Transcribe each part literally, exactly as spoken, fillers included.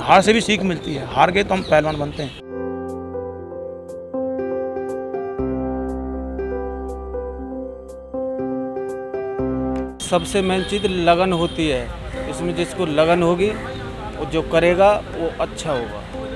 हार से भी सीख मिलती है, हार गए तो हम पहलवान बनते हैं। सबसे मेन चीज़ लगन होती है, इसमें जिसको लगन होगी वो जो करेगा वो अच्छा होगा।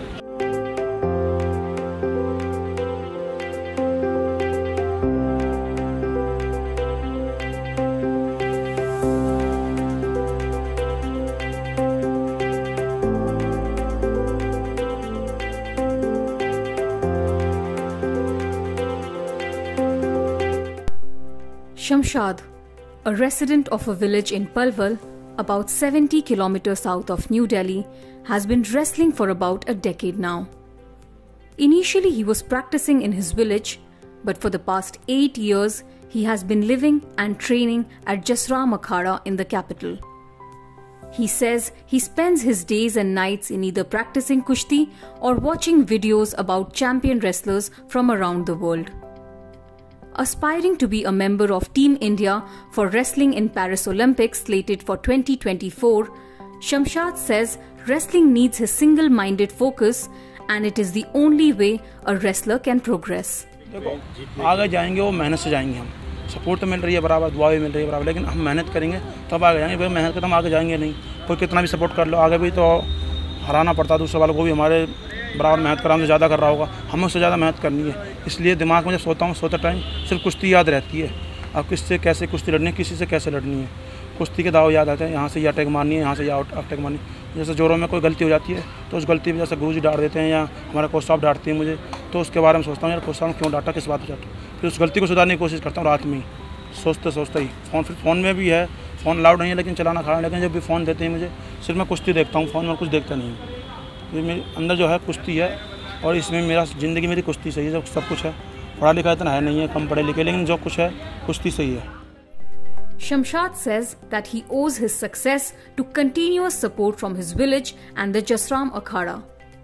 Shamshad, a resident of a village in Palwal, about seventy kilometers south of New Delhi, has been wrestling for about a decade now. Initially, he was practicing in his village, but for the past eight years, he has been living and training at Jasram Akhada in the capital. He says he spends his days and nights in either practicing kushti or watching videos about champion wrestlers from around the world. Aspiring to be a member of Team India for wrestling in Paris Olympics slated for twenty twenty-four, Shamshad says wrestling needs his single-minded focus and it is the only way a wrestler can progress. देखो आगे जाएंगे वो मेहनत से जाएंगे, हम support तो मिल रही है बराबर, दुआ भी मिल रही है बराबर, लेकिन हम मेहनत करेंगे तब आगे जाएंगे। भाई मेहनत करते हम आगे जाएंगे नहीं, कोई कितना भी सपोर्ट कर लो आगे भी तो हराना पड़ता, दूसरे वालों को भी हमारे बराबर मेहनत कर, हमसे ज़्यादा कर रहा होगा, हमें उससे ज़्यादा मेहनत करनी है। इसलिए दिमाग में जब सोता हूँ सोते टाइम सिर्फ कुश्ती याद रहती है, अब किससे कैसे कुश्ती लड़नी है, किसी से कैसे लड़नी है, कुश्ती के दाव याद आते हैं, यहाँ से ये अटैक मारनी है, यहाँ से ये अटैक मारनी है। जैसे जोरों में कोई गलती हो जाती है तो उस गलती में जैसे गुरुजी डांट देते हैं या हमारा कोच साहब डांटते हैं मुझे, तो उसके बारे में सोचता हूँ यार कोच साहब क्यों डांटा, किस बात पर डांटा, फिर उस गलती को सुधारने की कोशिश करता हूँ रात में ही सोचते सोचते ही। फ़ोन फिर फ़ोन में भी है, फ़ोन अलाउड नहीं है लेकिन चलाना खड़ा, लेकिन जब भी फ़ोन देते हैं मुझे सिर्फ मैं कुश्ती देखता हूँ, फ़ोन में कुछ देखता नहीं हूँ। मेरे अंदर जो है कुश्ती है और इसमें मेरा ज़िंदगी मेरी कुश्ती सही है, सब कुछ है, पढ़ा लिखा इतना है नहीं है, कम पढ़े लिखे, लेकिन जो कुछ है कुश्ती सही है। Shamshad says that he owes his success to continuous support from his village and the Jasram Akhada.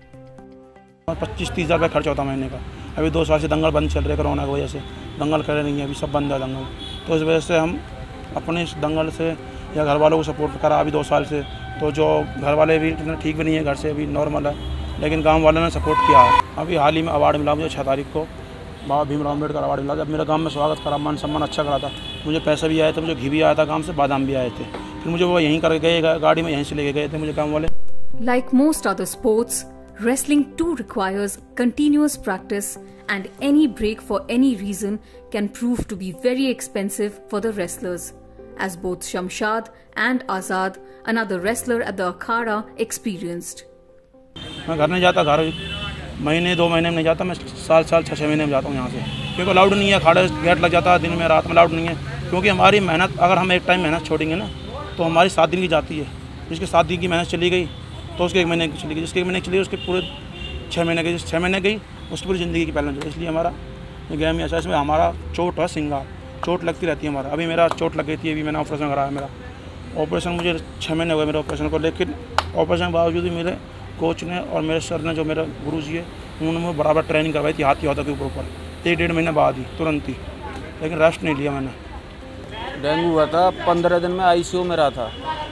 पच्चीस तीस हज़ार रुपये खर्च होता महीने का। अभी दो साल से दंगल बंद चल रहे कोरोना की वजह से, दंगल करे नहीं है, अभी सब बंद है दंगल, तो इस वजह से हम अपने इस दंगल से या घर वालों को सपोर्ट करा अभी दो साल से, तो जो घर वाले भी इतना ठीक भी नहीं है, घर से भी नॉर्मल है, लेकिन गांव वालों ने सपोर्ट किया है। अभी हाल ही में अवार्ड मिला मुझे छः तारीख को, बाबा भीमराव अम्बेडकर अवार्ड मिला। जब मेरे गांव में स्वागत करा, मान सम्मान अच्छा करा था, मुझे पैसे भी आए थे, मुझे घी भी आया था गांव से, बादाम भी आए थे, फिर मुझे वो यहीं करके गए, गाड़ी में यहीं से लेके गए थे मुझे गाँव वाले। Like most other sports, wrestling too requires continuous practice and any break for any reason can prove to be very expensive for the wrestlers, as both Shamshad and Azad, another wrestler at the Akhada, experienced. मैं घर नहीं जाता, घर महीने दो महीने में नहीं जाता, मैं साल साल छः छः महीने में जाता हूँ यहाँ से, क्योंकि अलाउड नहीं है, अखाड़े गेट लग जाता है दिन में रात में, अलाउड नहीं है, क्योंकि हमारी मेहनत अगर हम एक टाइम मेहनत छोड़ेंगे ना तो हमारी सात दिन की जाती है, जिसके सात दिन की मेहनत चली गई तो उसके एक महीने की चली गई, जिसके एक महीने की चली गई उसके पूरे छः महीने की, छः महीने गई उसकी पूरी ज़िंदगी की पहले। इसलिए हमारा गेम ही ऐसा, इसमें हमारा चोट है, सिंगार चोट लगती रहती है हमारा। अभी मेरा चोट लग गई थी, अभी मैंने ऑपरेशन कराया, मेरा ऑपरेशन मुझे छः महीने हुए मेरे ऑपरेशन को, लेकिन ऑपरेशन के बावजूद भी मेरे कोच ने और मेरे सर ने, जो मेरा गुरुजी है, उन्होंने बराबर ट्रेनिंग करवाई थी हाथी हाथों के ऊपर ऊपर एक डेढ़ महीने बाद ही तुरंत ही, लेकिन रेस्ट नहीं लिया मैंने। डेंगू हुआ था, पंद्रह दिन में आईसीयू में रहा था,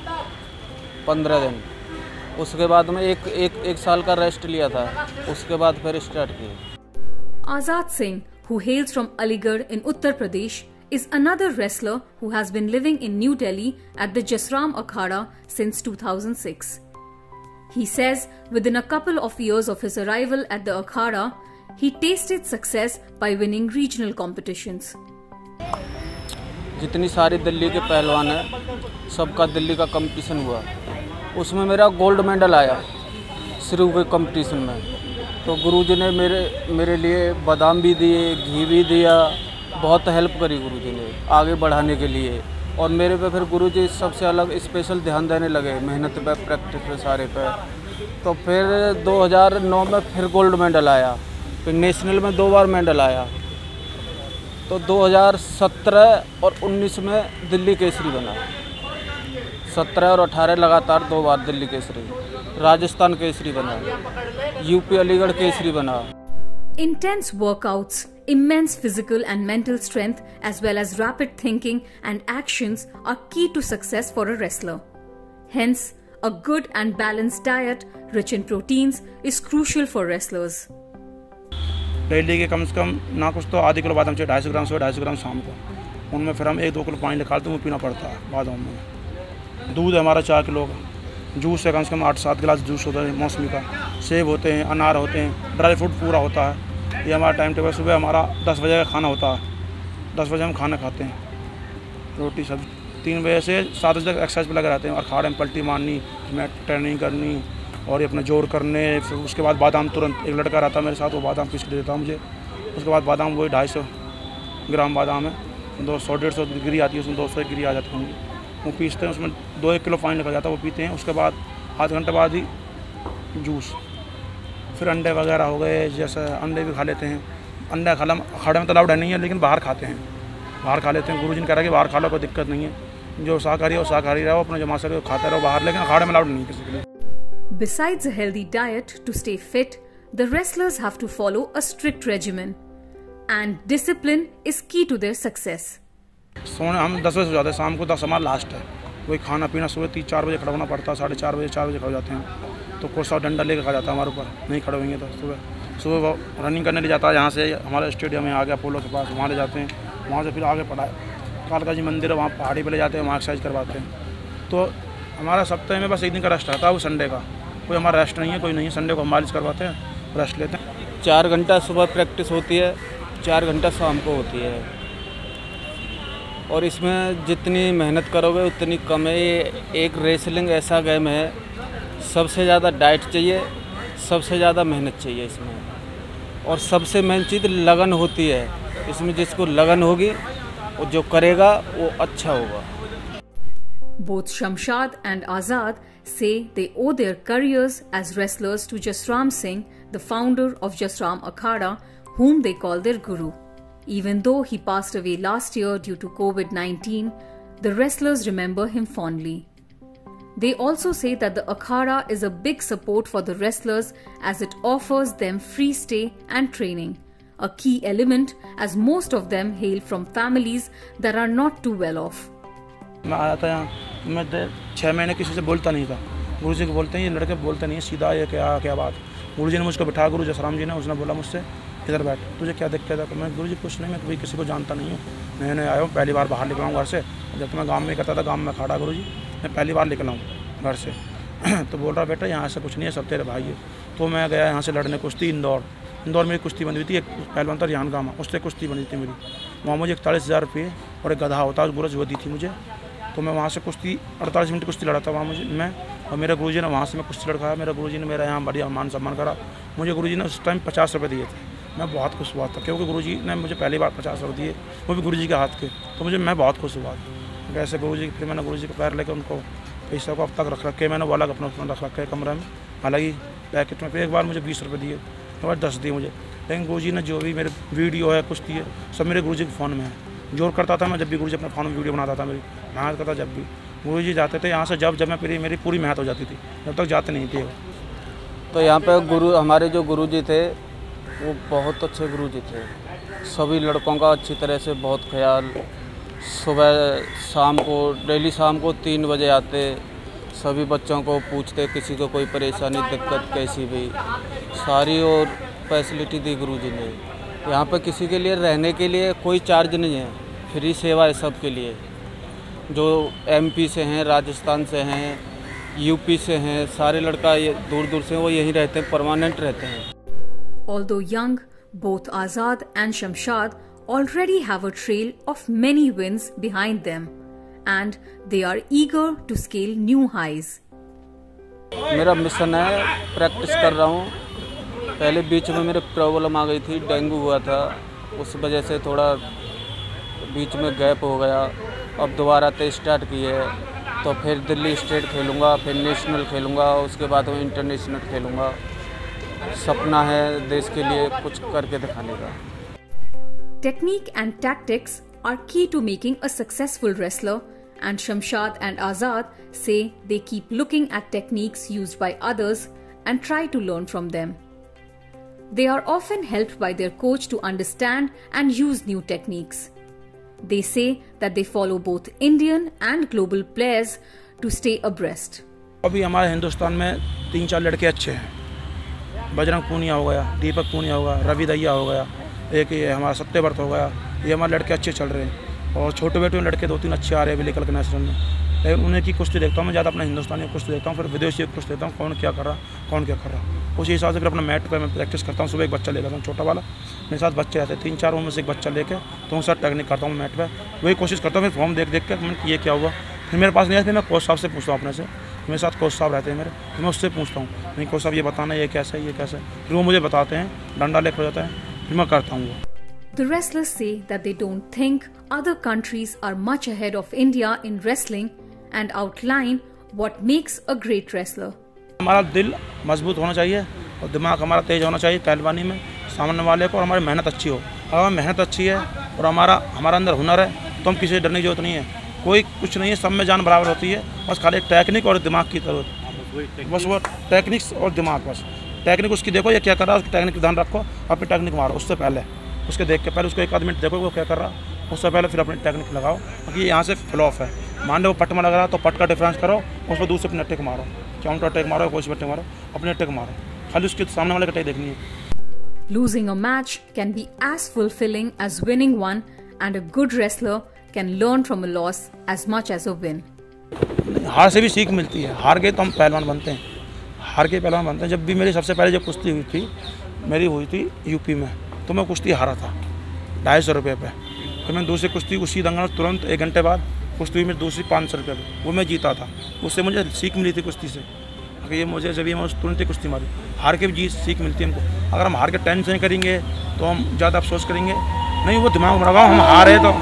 पंद्रह दिन, उसके बाद में एक एक एक साल का रेस्ट लिया था, उसके बाद फिर स्टार्ट किया। Azad Singh, who hails from Aligarh in Uttar Pradesh, is another wrestler who has been living in New Delhi at the Jasram Akhada since two thousand six. He says within a couple of years of his arrival at the Akhada, he tasted success by winning regional competitions. जितनी सारी दिल्ली के पहलवान हैं, सबका दिल्ली का competition हुआ, उसमें मेरा गोल्ड मेडल आया शुरू के कंपटीशन में। तो गुरुजी ने मेरे मेरे लिए बादाम भी दिए, घी भी दिया, बहुत हेल्प करी गुरुजी ने आगे बढ़ाने के लिए। और मेरे पे फिर गुरुजी सबसे अलग स्पेशल ध्यान देने लगे, मेहनत पे, प्रैक्टिस पे, सारे पे। तो फिर दो हज़ार नौ में फिर गोल्ड मेडल आया, फिर नेशनल में दो बार मेडल आया। तो दो हज़ार सत्रह और उन्नीस में दिल्ली केसरी बना, सत्रह और अठारह लगातार दो बार दिल्ली केसरी, राजस्थान केसरी बना, यूपी अलीगढ़ केसरी बना। Intense workouts, immense physical and mental strength, as well as rapid thinking and actions are key to success for a wrestler. Hence, a good and balanced diet rich in proteins is crucial for wrestlers. Daily के कम से कम ना कुछ तो आधी kilo बादाम चाहिए, ढाई सौ ग्राम सुबह, ढाई सौ ग्राम शाम को। उनमें फिर हम एक दो किलो पानी निकालते हैं, वो पीना पड़ता है बादाम में। दूध है हमारा चार किलो का, जूस है कम से कम आठ सात गिलास जूस होता है मौसमी का, सेब होते हैं, अनार होते हैं, ड्राई फ्रूट पूरा होता है। ये हमारा टाइम टेबल। सुबह हमारा दस बजे का खाना होता है, दस बजे हम खाना खाते हैं, रोटी सब्जी। तीन बजे से सात बजे तक एक्सरसाइज पे लगे रहते हैं, और अखाड़े में पलटी मारनी, मैट ट्रेनिंग करनी और ये अपना जोर करने। फिर उसके बाद बादाम तुरंत, एक लड़का रहता है मेरे साथ, वो बादाम पीस के देता है मुझे। उसके बाद बादाम वही ढाई सौ ग्राम बादाम है, दो सौ डेढ़ सौ गिरी आती है, उसमें दो सौ एक गिरी आ जाती होंगी, वो पीसते हैं। उसमें दो एक किलो पानी निकल जाता है, वो पीते हैं। उसके बाद आध घंटे बाद ही जूस। फिर अंडे वगैरह हो गए, जैसे अंडे भी खा लेते हैं। अंडा खाना अखाड़े में तो अलाउड नहीं है, लेकिन बाहर खाते हैं, बाहर खा लेते हैं। गुरुजी ने कह रहा है कि बाहर खा लो, कोई दिक्कत नहीं है। जो शाकाहारी है वो शाकाहारी रहो, अपने जो मांसाहारी है वो खाते रहो बाहर, लेकिन अखाड़े में अलाउड नहीं है किसी के लिए। Besides a healthy diet, to stay fit, the wrestlers have to follow a strict regimen, and discipline is key to their success. सोने हम दस बजे सो जाते हैं, शाम को दस हमारा लास्ट है। वही खाना पीना सुबह तीन चार बजे खड़ा होना पड़ता है, साढ़े चार बजे चार बजे खड़े हो जाते हैं। तो कोसा डंडा लेकर खा जाता है हमारे ऊपर, नहीं खड़े होंगे तो सुबह सुबह रनिंग करने ले जाता है। यहाँ से हमारा स्टेडियम है, आ गया पोलो के पास, वहाँ ले जाते हैं। वहाँ से फिर आगे पढ़ाई, कालका जी मंदिर है, वहाँ पहाड़ी पर ले जाते हैं, वहाँ एक्सरसाइज करवाते हैं। तो हमारा सप्ताह में बस एक दिन का रेस्ट रहता है, वो संडे का। कोई हमारा रेस्ट नहीं है, कोई नहीं है। संडे को हम मालिश करवाते हैं, रेस्ट लेते हैं। चार घंटा सुबह प्रैक्टिस होती है, चार घंटा शाम को होती है, और इसमें जितनी मेहनत करोगे उतनी कम है। ये एक रेसलिंग ऐसा गेम है, सबसे ज़्यादा डाइट चाहिए, सबसे ज़्यादा मेहनत चाहिए इसमें, और सबसे मेन चीज़ लगन होती है इसमें। जिसको लगन होगी वो जो करेगा वो अच्छा होगा। Both Shamshad and Azad say they owe their careers as wrestlers to Jasram Singh, the founder of Jasram Akhada, whom they call their guru. Even though he passed away last year due to COVID nineteen, the wrestlers remember him fondly. They also say that the Akhada is a big support for the wrestlers as it offers them free stay and training, a key element as most of them hail from families that are not too well off. मैं आया था यहाँ, मैं छः महीने किसी से बोलता नहीं था। गुरुजी को बोलते हैं, ये लड़के बोलते नहीं है सीधा, ये क्या क्या बात। गुरुजी ने मुझको बिठाया, गुरु जसराम जी ने, उसने बोला मुझसे इधर बैठ, तुझे क्या दिक्कत है? मैं गुरुजी कुछ नहीं, मैं कभी किसी को जानता नहीं हूँ, नए नए आया हूँ, पहली बार बाहर निकला हूँ घर से। जब तो मैं गाँव में करता था, गाँव में खड़ा गुरुजी, मैं पहली बार निकला हूँ घर से। तो बोल रहा बेटा यहाँ से कुछ नहीं है, सब तेरे भाई है। तो मैं गया यहाँ से लड़ने कुश्ती इंदौर। इंदौर मेरी कुश्ती बनी हुई थी, एक पहलवान था रिहान गामा, उससे कुश्ती बनी थी मेरी। वहाँ मुझे इकतालीस हज़ार रुपये और एक गधा होता है गुरज वो दी थी मुझे। तो मैं वहाँ से कुश्ती अड़तालीस मिनट कुश्ती लड़ा था वहाँ मुझे मैं, और मेरे गुरुजी ने वहाँ से मैं कुश्ती लड़काया। मेरे गुरुजी ने मेरा यहाँ बढ़िया मान सम्मान करा। मुझे गुरुजी ने उस टाइम पचास रुपये दिए थे, मैं बहुत खुश हुआ था, क्योंकि गुरुजी ने मुझे पहली बार पचास रुपये दिए, वो भी गुरुजी के हाथ के। तो मुझे मैं बहुत खुश हुआ। वैसे गुरुजी फिर मैंने गुरुजी के पैर लेकर उनको पैसा को अब तक रख रखे, मैंने वो अलग अपना अपना रख रखे कमरे में, हालांकि पैकेट में। फिर एक बार मुझे बीस रुपये दिए, एक बार दस दिए मुझे। लेकिन गुरुजी ने जो भी मेरे वीडियो है कुश्ती है सब मेरे गुरुजी के फ़ोन में है। जोर करता था मैं, जब भी गुरुजी अपने फ़ोन में वीडियो बनाता था, मेरी मेहनत करता जब भी गुरुजी जाते थे यहाँ से, जब जब मैं मेरी मेरी पूरी मेहनत हो जाती थी, जब तक जाते नहीं थे। तो यहाँ पे गुरु हमारे जो गुरुजी थे वो बहुत अच्छे गुरुजी थे, सभी लड़कों का अच्छी तरह से बहुत ख्याल। सुबह शाम को डेली शाम को तीन बजे आते, सभी बच्चों को पूछते किसी को कोई परेशानी दिक्कत कैसी भी, सारी और फैसिलिटी दी गुरुजी ने। यहाँ पे किसी के लिए रहने के लिए कोई चार्ज नहीं है, फ्री सेवा है सब के लिए। जो एमपी से हैं, राजस्थान से हैं, यूपी से हैं, सारे लड़का ये दूर दूर से वो यहीं रहते हैं, परमानेंट रहते हैं। Although young, both Azad and Shamshad already have a trail of many wins behind them, and they are eager to scale new highs. मेरा मिशन है, प्रैक्टिस कर रहा हूँ। पहले बीच में मेरे प्रॉब्लम आ गई थी, डेंगू हुआ था, उस वजह से थोड़ा बीच में गैप हो गया। अब दोबारा से स्टार्ट किए, तो फिर दिल्ली स्टेट खेलूँगा, फिर नेशनल खेलूँगा, उसके बाद मैं इंटरनेशनल खेलूँगा। सपना है देश के लिए कुछ करके दिखाने का। Technique and tactics are key to making a successful wrestler, and Shamshad and Azad say they keep looking at techniques used by others and try to learn from them. They are often helped by their coach to understand and use new techniques. They say that they follow both Indian and global players to stay abreast. अभी हमारे हिंदुस्तान में तीन चार लड़के अच्छे हैं। बजरंग पूनिया हो गया, दीपक पूनिया हो गया, रवि दहिया हो गया, एक ये हमारा सत्यव्रत हो गया, ये हमारे लड़के अच्छे चल रहे हैं। और छोटे बेटे लड़के दो तीन अच्छे आ रहे हैं अभी निकल के नेशनल में। लेकिन उन्हें की कुश्ती देखता हूँ मैं ज़्यादा, अपना हिंदुस्तानी कुश्ती देखता हूँ, फिर विदेशी कुश्ती देखता हूँ, कौन क्या कर रहा कौन क्या कर रहा। उसी हिसाब से फिर अपना मैट पर मैं प्रैक्टिस करता हूँ। सुबह एक बच्चा ले लेता हूँ छोटा वाला, मेरे साथ बच्चे रहते हैं तीन चार, उनमें से एक बच्चा लेके तो उनके साथ टेक्निक करता हूँ मैट पर। वही कोशिश करता हूँ फिर फॉर्म देख देख के मैं ये क्या हुआ। फिर मेरे पास नहीं आया, फिर मैं कोच साहब से पूछता हूँ अपने से, मेरे साथ कोच साहब रहते हैं मेरे, तो मैं उससे पूछता हूँ नहीं कोच साहब ये बताना ये कैसा है ये कैसा है, फिर वो मुझे बताते हैं, डंडा लेकर हो जाता है, फिर मैं करता हूँ वो। The wrestlers say that they don't think other countries are much ahead of India in wrestling and outline what makes a great wrestler. हमारा दिल मजबूत होना चाहिए और दिमाग हमारा तेज होना चाहिए पहलवानी में, सामने वाले को, और हमारी मेहनत अच्छी हो। अगर हमारी मेहनत अच्छी है और हमारा हमारा अंदर हुनर है तो हम किसी से डरने की जरूरत नहीं है। कोई कुछ नहीं है, सब में जान बराबर होती है, बस खाली टेक्निक और दिमाग की जरूरत। बस वो टेक्निक्स और दिमाग, बस टेक्निक उसकी देखो ये क्या कर रहा है, उसकी टेक्निक का ध्यान रखो, अपनी टेक्निक मारो। उससे पहले उसके देख के पहले उसको एक आध मिनट देखो वो क्या कर रहा, उससे पहले फिर अपनी टेक्निक लगाओ। क्योंकि यहाँ से फ्लॉप है, मान लो पट में लग रहा है तो पट का डिफरेंस करो, उस पर दूसरे अपने अटैक मारो, काउंटर अटैक मारो, कोई अटैक मारो, अपने अटैक मारो, खाली उसके सामने वाले अटैक देखनी है। Losing a match can be as fulfilling as winning one, and a good wrestler can learn from a loss as much as a win. हार से भी सीख मिलती है, हार गए तो हम पहलवान बनते हैं, हार के पहलवान बनते हैं। जब भी मेरी सबसे पहले जब कुश्ती हुई थी, मेरी हुई थी यूपी में, तो मैं कुश्ती हारा था ढाई सौ रुपये पे। फिर मैंने दूसरी कुश्ती उसी दंगल में तुरंत एक घंटे बाद कुश्ती हुई मेरी दूसरी पाँच सौ रुपये पे, वो मैं जीता था। उससे मुझे सीख मिली थी कुश्ती से, अगर ये मुझे जब ये मैं तुरंत ही कुश्ती मारी। हार के भी जीत सीख मिलती है हमको। अगर हम हार के टेंशन करेंगे तो हम ज़्यादा अफसोस करेंगे, नहीं वो दिमाग में लगाओ हम हारे, तो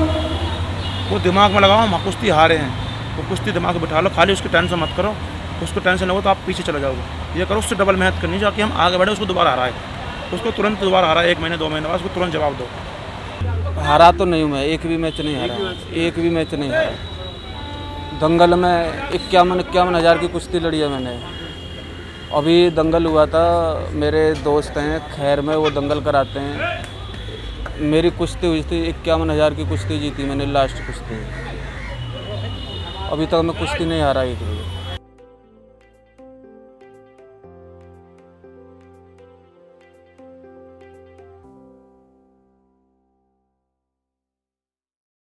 वो दिमाग में लगाओ हम कुश्ती हारे हैं, वो कुश्ती दिमाग में बिठा लो, खाली उसकी टेंशन मत करो। उसको टेंशन लगो तो आप पीछे चले जाओगे। ये करो उससे डबल मेहनत करनी, जाके हम आगे बढ़े, उसको दोबारा हराए, उसको तुरंत दोबारा हरा, एक महीने दो महीने बाद उसको तुरंत जवाब दो। हारा तो नहीं हूँ मैं, एक भी मैच नहीं हारा, एक भी मैच नहीं हारा। दंगल में इक्यावन इक्यावन हज़ार की कुश्ती लड़ी है मैंने। अभी दंगल हुआ था, मेरे दोस्त हैं खैर में, वो दंगल कराते हैं। मेरी कुश्ती हुई थी, इक्यावन हज़ार की कुश्ती जीती मैंने, लास्ट कुश्ती। अभी तक मैं कुश्ती नहीं हारा एक भी।